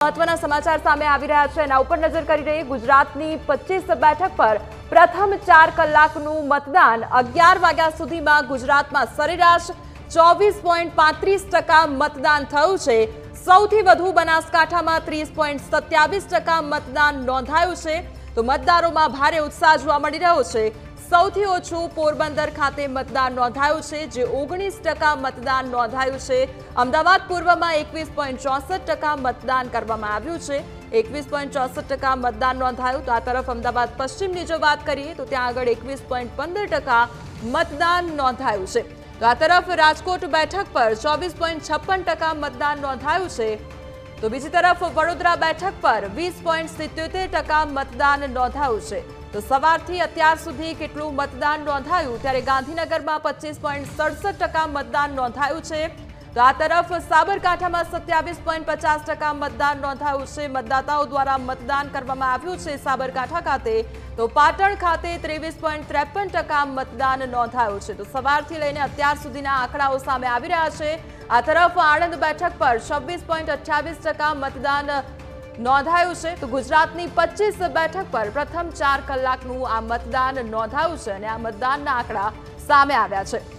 મહત્વના સમાચાર સામે આવી રહ્યા છે એના ઉપર નજર કરી રહી ગુજરાતની 25 બેઠક પર પ્રથમ 4 કલાકનું મતદાન 11 વાગ્યા સુધીમાં ગુજરાતમાં સરેરાશ 24.35% મતદાન થયું છે। સૌથી વધુ બનાસકાંઠામાં 30.27% મતદાન નોંધાયું છે તો મતદારોમાં ભારે ઉત્સાહ જોવા મળી રહ્યો છે। સૌથી ઓછું પોરબંદર ખાતે મતદાન નોંધાયું છે જે 19% મતદાન નોંધાયું છે। અમદાવાદ પૂર્વમાં 21.64% મતદાન કરવામાં આવ્યું છે। 21.64% મતદાન નોંધાયું તો આ તરફ અમદાવાદ પશ્ચિમની જો વાત કરીએ તો ત્યાં આગળ 21.15% મતદાન નોંધાયું છે તો આ તરફ રાજકોટ બેઠક પર 24.56% મતદાન નોંધાયું છે તો બીજી તરફ વડોદરા બેઠક પર 20.77% મતદાન નોંધાયું છે। તો સવારથી અત્યાર સુધી કેટલું મતદાન નોંધાયું ત્યારે ગાંધીનગરમાં 25.67% મતદાન નોંધાયું છે તો આ તરફ સાબરકાંઠામાં 27.50% મતદાન નોંધાયું છે। મતદાતાઓ દ્વારા મતદાન કરવામાં આવ્યું છે સાબરકાંઠા ખાતે તો પાટણ ખાતે 23.53% મતદાન નોંધાયું છે તો સવારથી લઈને અત્યાર સુધીના આંકડાઓ સામે આવી રહ્યા છે। આ તરફ આણંદ બેઠક પર 26.28% મતદાન નોંધાયું છે તો ગુજરાતની 25 બેઠક પર પ્રથમ 4 કલાકનું આ મતદાન નોંધાયું છે અને આ મતદાનના આંકડા સામે આવ્યા છે।